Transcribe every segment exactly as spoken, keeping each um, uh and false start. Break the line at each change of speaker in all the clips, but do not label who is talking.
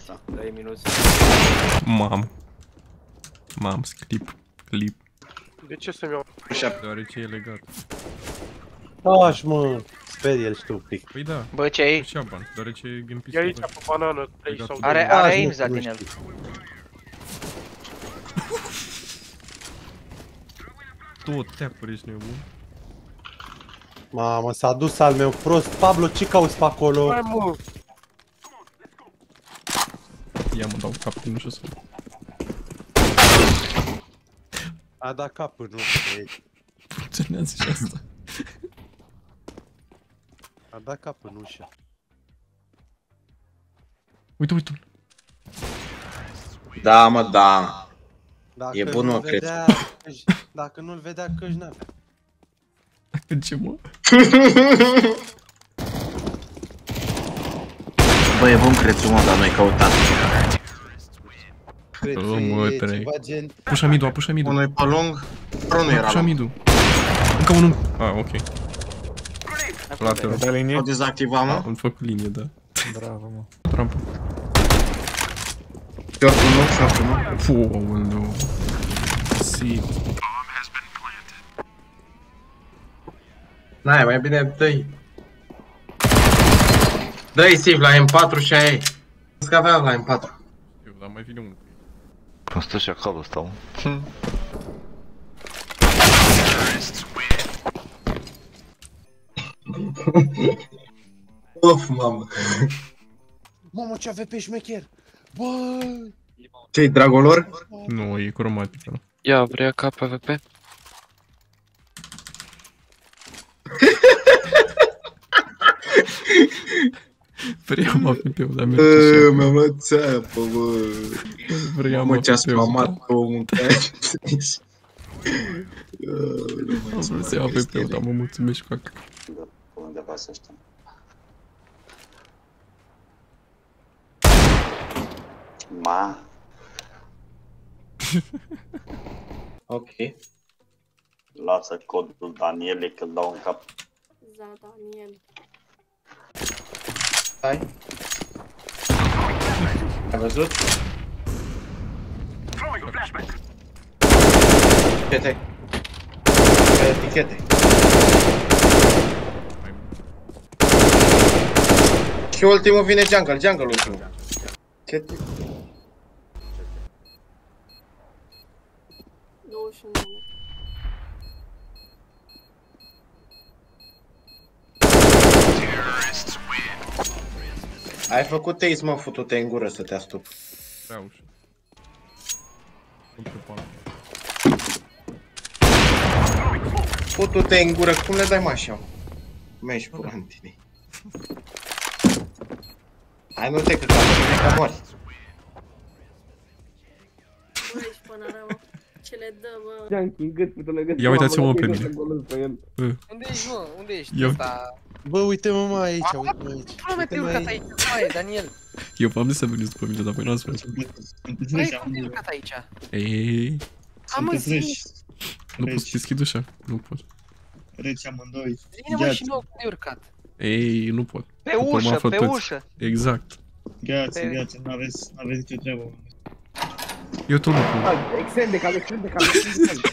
asta. trei minute.
Mam. Mam, clip. Clip.
De ce să-mi iau?
Deoarece e legat.
Taci, mă! Sperie el și tu un pic.
Păi da.
Bă, ce ai?
Șaban, deoarece e game
E aici
pistol.
pe banană, trei sau
Are,
doi.
are
Taci,
aims
mă,
la
nu
din el.
știu.
Tot tap-uri ești nebun.
Mamă, s-a dus al meu prost. Pablo, ce cauți pe acolo?
Hai, mă!
Ia mă, dau cap, nu știu să...
A dat capul, nu.
Funcționează și asta.
A dat capul în ușă.
Uite, uite.
Da, mă, da.
Dacă
E bun,
nu-l
mă, cred.
vedea, Căj- Dacă nu-l vedea, Căj n-avea.
Ce mă?
Bă, e bun crețul, mă, dar noi căutat.
Cred
Oh,
că
mă,
e
trei.
ceva gen...
Pușa midu, a pușa midu.
Unul e pe lung, unul era
Pușa
lung.
midu. Încă unul. Ah, ok. Lateral.
Da linie?
O dezactiva, mă.
Am făcut linie, da.
Bravo, mă.
Trampă.
Short unu, short unu.
Fuu, nu. Sit.
N-ai, mai bine dă-i. Dă-i save la M patru și aia e. Că aveam la M patru.
Eu, dar mai vine unul.
Cum stă și acolo, stau.
Of, mamă.
Mamă, ce A V P șmecher! Bă!
Ce-i dragul lor?
Nu, e cromatică.
Ia, vrea ca P V P?
Vreau A P P-ul, dar merge și
Bă,
acum.
mi-am luat țeapă, bă.
Vreau
Mă,
A
ce-a
P P-ul,
spamat
da.
pe omul ăsta.
Am vrut să iau A P P-ul, dar mă mulțumesc cu ac.
Undeva să știu. Ma.
Ok.
Lasă codul Daniele că-l dau în cap.
Da, Daniel.
Hai. Ai văzut? Etichete. Etichete. Și ultimul vine jungle, jungle ultimul. Ce te...
douăzeci și nouă.
Ai făcut ace, mă, futu-te în gură să te astup.
Vreau și.
Futu-te în gură, cum le dai mă așa, mă? Mergi pula în tine. Hai, nu te, că ca mă, că mori.
Bă, ești până rău. Ce le dă, bă.
Ia-nchi în gât, uite-l în gât.
Ia uitați-mă pe mine.
Unde ești, mă? Unde ești?
Eu-
Ăsta...
Bă, uite-mă, mă, aici, uite-mă aici.
Până mai te-ai urcat aici, mai, Daniel.
Eu v-am zis să veniți după mine, dar voi n-ați vrut.
Băi, cum te-ai urcat aici?
Ei,
Am mă, zi,
nu pot să deschid ușa. Nu pot.
Reci amândoi.
zi-ne mă și nouă cum te-ai urcat.
Ei, nu pot.
Pe
După
ușă,
m-a
pe
fătuți.
ușă.
Exact.
Gheață,
Pe-
gheață, n-aveți, n-aveți nicio treabă.
Eu tot nu pot.
Extende cal, extende cal, extende cal.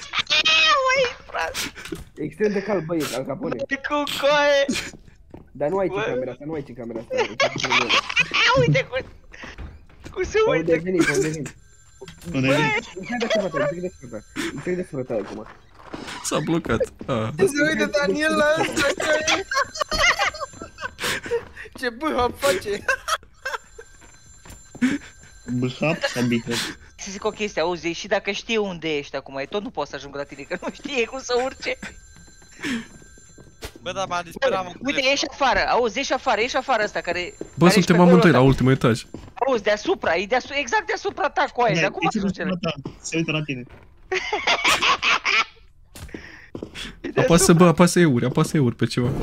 Extende cal, băi, Al Capone.
Cu coaie.
Dar nu ai ce
Bă.
camera asta, nu ai ce camera asta.
Uite cum... Cum se
Unde
uită.
veni, unde veni?
Unde veni?
Înțeleg de sura ta, înțeleg de sura ta. Înțeleg de sura ta acum.
S-a blocat. Ah.
Se uită Daniel la asta, că... Ce bâhap face?
Bâhap sau bihap?
Să zic o chestie, auzi, și dacă știe unde ești acum, e tot nu poți să ajungă la tine, că nu știe cum să urce.
Bă, dar m-a disperat, mă.
Uite, ieși afară, auzi, ieși afară, ieși afară ăsta care...
Bă,
care
suntem
ești pe
amândoi la
golul
ultimul etaj.
ăsta. Auzi, deasupra, e deasupra, exact deasupra ta, coaie, dar cum ajunge el?
Se uită la tine.
Apasă, bă, apasă euri, apasă euri pe ceva.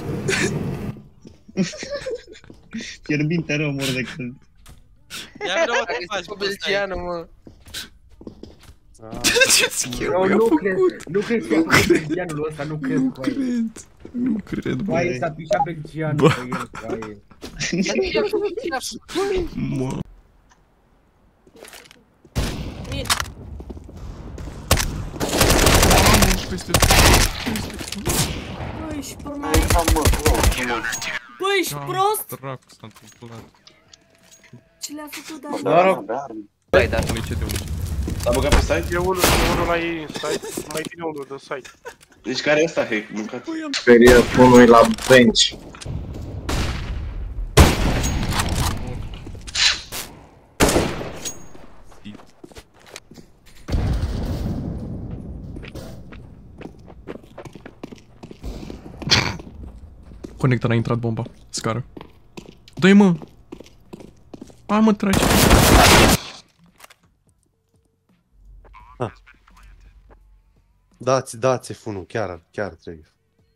Fierbinte rău mor de când.
Ia vreau să faci cu belgianul, mă.
Ce schimb
Nu,
i-a
nu cred,
făcut?
nu cred că i-a făcut belgianul ăsta, nu cred,
Nu
coaie.
cred. Nu cred, bă.
Coaie, s-a pișat belgianul
Bă.
pe el, coaie.
Mă. peste...
Bă, ești prost. Bă, ești prost?
Dracu s-a întâmplat.
Ce le-a făcut
Da,
Dani?
rog.
Bai, da.
Unii ce de unii.
S-a băgat pe site?
E unul, e unul la ei în site, mai bine unul de site.
Deci care e ăsta, hack? Mâncat?
Sperie unul la bench.
Conector a intrat bomba. Scară. Dă-i mă! Hai mă, trage.
Dați, dați funul, chiar, chiar trebuie.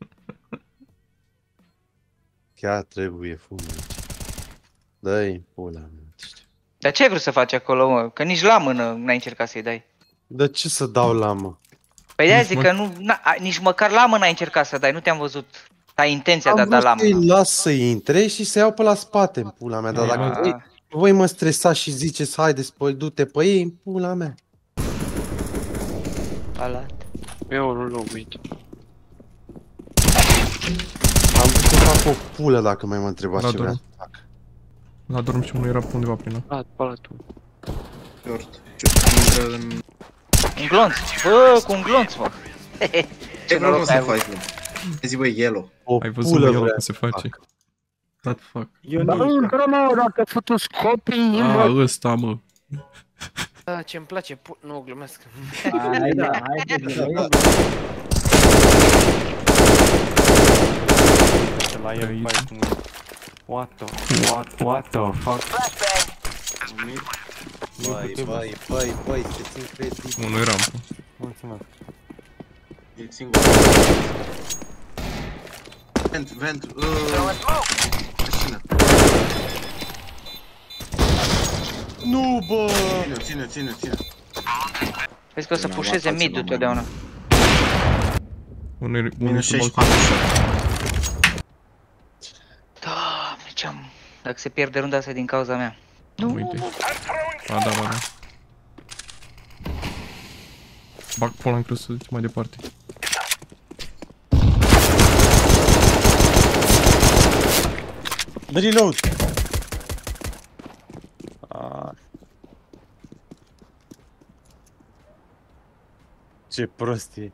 Chiar trebuie funul. Dă-i pula mea.
Dar ce ai vrut să faci acolo, mă? Că nici la mână n-ai încercat să-i dai.
De ce să dau la mă?
Păi de-aia zic că nu, na, a, nici măcar la mână ai încercat să dai, nu te-am văzut. Ai intenția de a
Am
da la
vrut să-i
mână.
las să intre și să iau pe la spate în pula mea, dar dacă
Ah.
voi, voi mă stresați și ziceți haideți, păi du-te pe ei, în pula mea.
Alat.
E unul locuit.
Am vrut să fac o pulă dacă mai mă întrebați
Da,
ce vreau
dorm.
să fac.
La dorm și unul era pe undeva prin ăla.
A, palatul.
Short. Ce intră în...
Un glonț. Bă, cu un glonț, mă.
Ce vreau
noroc
să
ai avut.
faci, mă? Zi, băi, yellow.
O
Ai văzut
pulă
mă, el
vreau
cum se
să
face?
fac.
That fuck.
Eu
Da,
nu
intră, mă, dacă fătus copii,
A,
mă.
ăsta, mă.
Da, ce-mi place, pu... nu, glumesc.
Hai da, hai că din la
Aici.
What the, what, what the fuck?
Băi, băi, băi, băi, se țin credibil.
Unul e rampă.
Mulțumesc.
E singur. Vent, vent, uh... mașină.
Nu, bă!
Ține, ține, ține, ține.
Vezi că o să pușeze mid-ul totdeauna.
Unul e unul e
Minus
sub
șaizeci și
balcon.
patru.
Doamne, ce-am... Dacă se pierde runda asta din cauza mea. Nu.
Uite. A, da, ba, da. Bag pola în cruz să duci mai departe.
Dă reload! Ah. Ce prost e.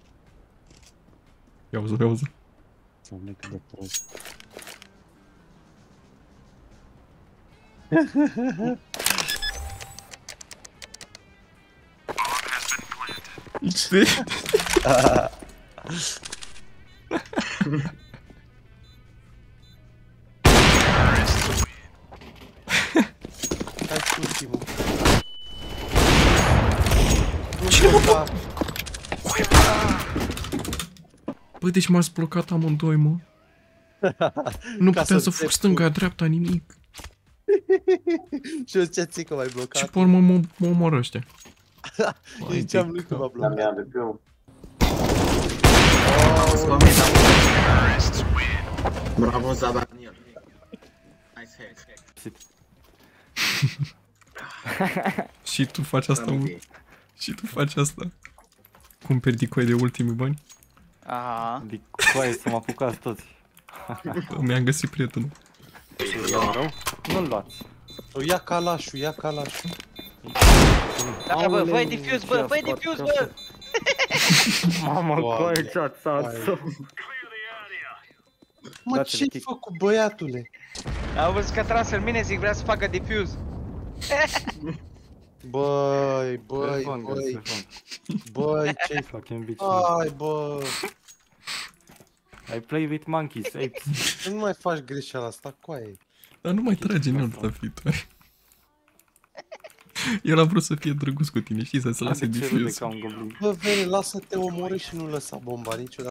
Ia auză, ia auză.
Doamne, cât de prost.
Știi?
Hai cu ultimul.
Cine mă? Bă, deci m-ați blocat amândoi, mă. Nu
Ca
puteam
să
să fug
înțeleg
stânga, dreapta, nimic.
Și eu ce ții că m-ai blocat?
Ce pe urmă mă, mă omoră ăștia.
Eu ziceam lui că m-a blocat.
Mi-am de pe eu.
Bravo, Zaba Daniel. Nice hack.
Și tu faci asta, mă. Și tu faci asta. Cumperi dicoi de ultimii bani?
Aha.
De coaie să mă apucați toți.
Mi-am găsit prietenul.
Nu-l luați.
O, ia calașul, ia calașul.
Da, bă, fă-i defuse, bă, fă-i defuse, bă!
Mamă,
Doamne.
coaie ce-ați sat.
Mă,
Dați-le
ce-ai
tic.
făcut, băiatule?
Am văzut că a tras în mine, zic, vrea să facă defuse.
Băi, băi,
Telefon,
băi,
telefon.
băi, ce-ai făcut?
Fucking bitch.
Ai, bă,
I play with monkeys, apes.
nu mai faci greșeala asta, coaie.
Dar nu mai trage în alta viitoare. El a vrut să fie drăguț cu tine, știi, să se lase
De ce râde
defuse.
ca un goblin?
Bă, vene, lasă-te omorâ și nu lăsa bomba niciodată.